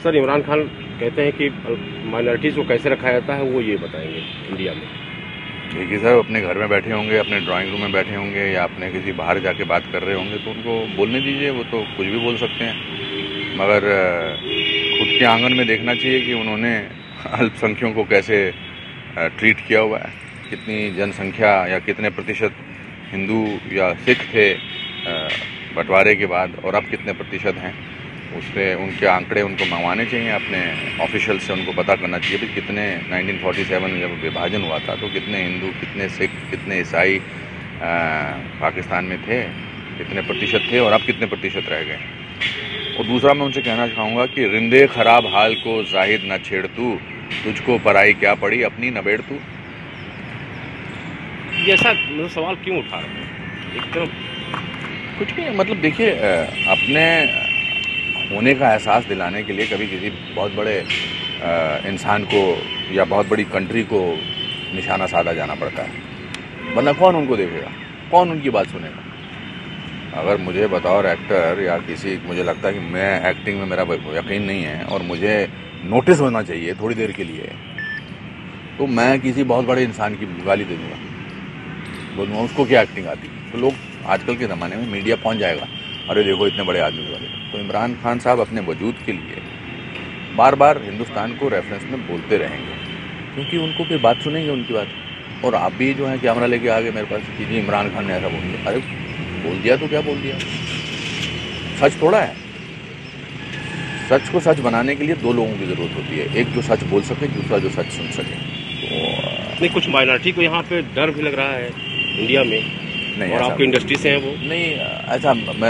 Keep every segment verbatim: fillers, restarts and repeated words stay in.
Sir, Imran Khan कहते हैं कि माइनॉरिटीज़ को कैसे रखा जाता है वो ये बताएंगे इंडिया में। देखिए सर, अपने घर में बैठे होंगे, अपने ड्राइंग रूम में बैठे होंगे या अपने किसी बाहर जाके बात कर रहे होंगे तो उनको बोलने दीजिए, वो तो कुछ भी बोल सकते हैं। मगर खुद के आंगन में देखना चाहिए कि उन्होंने अल्पसंख्यकों को कैसे ट्रीट किया हुआ है, कितनी जनसंख्या या कितने प्रतिशत हिंदू या सिख थे बंटवारे के बाद और अब कितने प्रतिशत हैं, उससे उनके आंकड़े उनको मंगवाने चाहिए, अपने ऑफिशियल से उनको पता करना चाहिए कि कितने नाइनटीन फोर्टी सेवन में जब विभाजन हुआ था तो कितने हिंदू, कितने सिख, कितने ईसाई पाकिस्तान में थे, कितने प्रतिशत थे और अब कितने प्रतिशत रह गए। और दूसरा मैं उनसे कहना चाहूँगा कि रिंदे खराब हाल को जाहिद न छेड़ तू, तुझको पराई क्या पड़ी अपनी न बेड़ तू। ये ऐसा मतलब सवाल क्यों उठा रहे हैं? एक तरफ कुछ नहीं, मतलब देखिए, अपने होने का एहसास दिलाने के लिए कभी किसी बहुत बड़े इंसान को या बहुत बड़ी कंट्री को निशाना साधा जाना पड़ता है, वरना कौन उनको देखेगा, कौन उनकी बात सुनेगा। अगर मुझे बतौर एक्टर या किसी, मुझे लगता है कि मैं एक्टिंग में मेरा यकीन नहीं है और मुझे नोटिस होना चाहिए थोड़ी देर के लिए, तो मैं किसी बहुत बड़े इंसान की गाली दे दूँगा, बोलूँगा उसको क्या एक्टिंग आती। तो लोग आजकल के ज़माने में मीडिया पहुँच जाएगा, अरे देखो इतने बड़े आदमी वाले। तो इमरान खान साहब अपने वजूद के लिए बार बार हिंदुस्तान को रेफरेंस में बोलते रहेंगे, क्योंकि उनको फिर बात सुनेंगे उनकी बात। और आप भी जो है कैमरा लेके आ गए मेरे पास कि जी इमरान खान ने ऐसा बोल दिया। अरे बोल दिया तो क्या बोल दिया, सच थोड़ा है। सच को सच बनाने के लिए दो लोगों की ज़रूरत होती है, एक जो सच बोल सके, दूसरा जो सच सुन सके। तो नहीं, कुछ माइनॉरिटी को यहाँ पे डर भी लग रहा है इंडिया में, नहीं, और आपकी इंडस्ट्री से हैं वो। नहीं, ऐसा मैं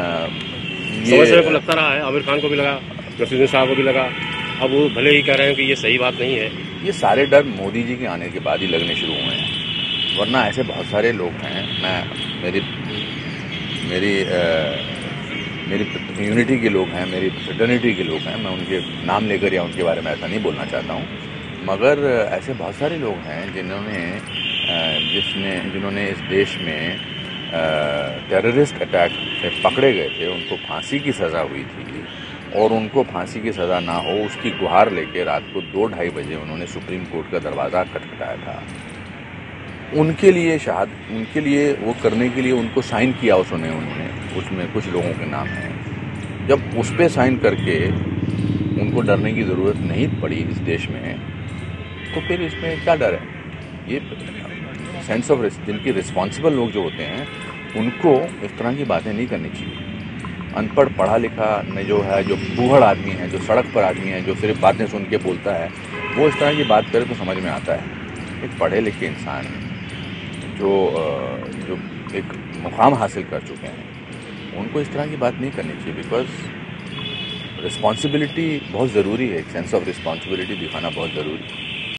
समझने को लगता रहा है, आमिर खान को भी लगा, रसूल साहब को भी लगा, अब वो भले ही कह रहे हैं कि ये सही बात नहीं है। ये सारे डर मोदी जी के आने के बाद ही लगने शुरू हुए हैं, वरना ऐसे बहुत सारे लोग हैं। मैं मेरी मेरी आ, मेरी यूनिटी के लोग हैं, मेरी फ्रेटर्निटी के लोग हैं, मैं उनके नाम लेकर या उनके बारे में ऐसा नहीं बोलना चाहता हूँ, मगर ऐसे बहुत सारे लोग हैं जिन्होंने जिसने जिन्होंने इस देश में टेररिस्ट अटैक से पकड़े गए थे, उनको फांसी की सज़ा हुई थी और उनको फांसी की सज़ा ना हो उसकी गुहार लेके रात को दो ढाई बजे उन्होंने सुप्रीम कोर्ट का दरवाज़ा खटखटाया था। उनके लिए शायद उनके लिए वो करने के लिए उनको साइन किया उसने उन्होंने उसमें कुछ लोगों के नाम हैं। जब उस पर साइन करके उनको डरने की ज़रूरत नहीं पड़ी इस देश में, तो फिर इसमें क्या डर है। ये सेंस ऑफ जिनकी रिस्पॉन्सिबल लोग जो होते हैं उनको इस तरह की बातें नहीं करनी चाहिए। अनपढ़ पढ़ा लिखा में जो है, जो बूढ़ आदमी है, जो सड़क पर आदमी है, जो सिर्फ बातें सुन के बोलता है, वो इस तरह की बात करे तो समझ में आता है। एक पढ़े लिखे इंसान जो जो एक मुकाम हासिल कर चुके हैं, उनको इस तरह की बात नहीं करनी चाहिए, बिकॉज रिस्पॉन्सिबिलिटी बहुत ज़रूरी है। एक सेंस ऑफ रिस्पॉन्सिबिलिटी दिखाना बहुत ज़रूरी है।